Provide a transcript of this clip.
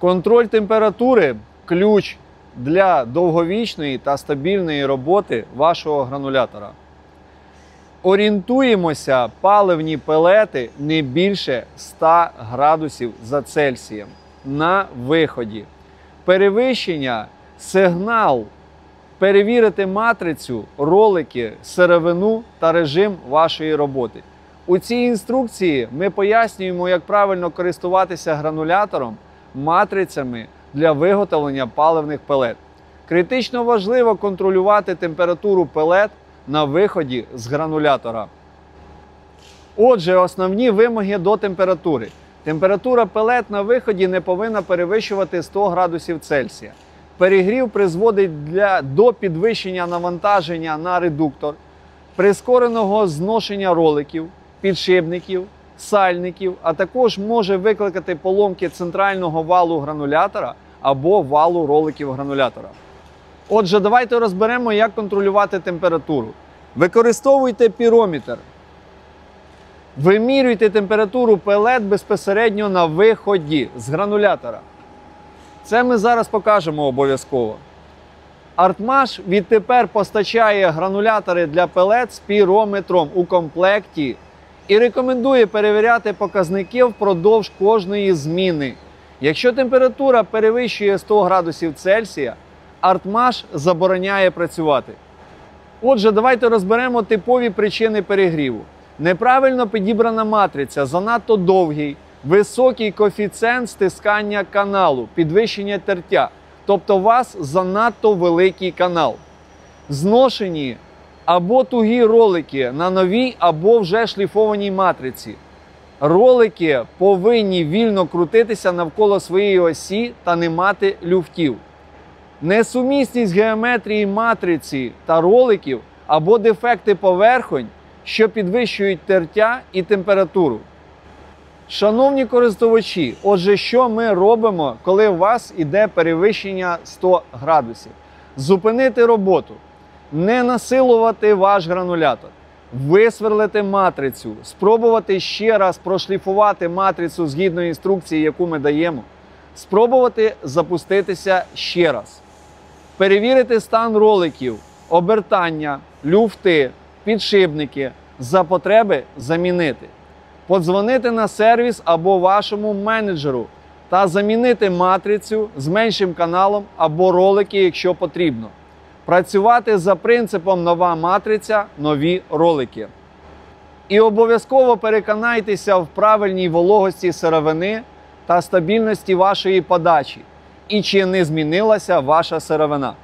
Контроль температури – ключ для довговічної та стабільної роботи вашого гранулятора. Орієнтуємося паливні пелети не більше 100 градусів за Цельсієм на виході. Перевищення – сигнал перевірити матрицю, ролики, сировину та режим вашої роботи. У цій інструкції ми пояснюємо, як правильно користуватися гранулятором, матрицями для виготовлення паливних пелет. Критично важливо контролювати температуру пелет на виході з гранулятора. Отже, основні вимоги до температури. Температура пелет на виході не повинна перевищувати 100 градусів Цельсія. Перегрів призводить до підвищення навантаження на редуктор, прискореного зношення роликів, підшипників, сальників, а також може викликати поломки центрального валу гранулятора або валу роликів гранулятора. Отже, давайте розберемо, як контролювати температуру. Використовуйте пірометр. Вимірюйте температуру пелет безпосередньо на виході з гранулятора. Це ми зараз покажемо обов'язково. Артмаш відтепер постачає гранулятори для пелет з пірометром у комплекті і рекомендує перевіряти показники впродовж кожної зміни. Якщо температура перевищує 100 градусів Цельсія, Артмаш забороняє працювати. Отже, давайте розберемо типові причини перегріву. Неправильно підібрана матриця, занадто довгий, високий коефіцієнт стискання каналу, підвищення тертя, тобто у вас занадто великий канал. Зношені або тугі ролики на новій або вже шліфованій матриці. Ролики повинні вільно крутитися навколо своєї осі та не мати люфтів. Несумісність геометрії матриці та роликів або дефекти поверхонь, що підвищують тертя і температуру. Шановні користувачі, отже, що ми робимо, коли у вас іде перевищення 100 градусів? Зупинити роботу, не насилувати ваш гранулятор, висверлити матрицю, спробувати ще раз прошліфувати матрицю згідно інструкції, яку ми даємо, спробувати запуститися ще раз. Перевірити стан роликів, обертання, люфти, підшипники, за потреби замінити. Подзвонити на сервіс або вашому менеджеру та замінити матрицю з меншим каналом або ролики, якщо потрібно. Працювати за принципом нова матриця, нові ролики. І обов'язково переконайтеся в правильній вологості сировини та стабільності вашої подачі. І чи не змінилася ваша сировина.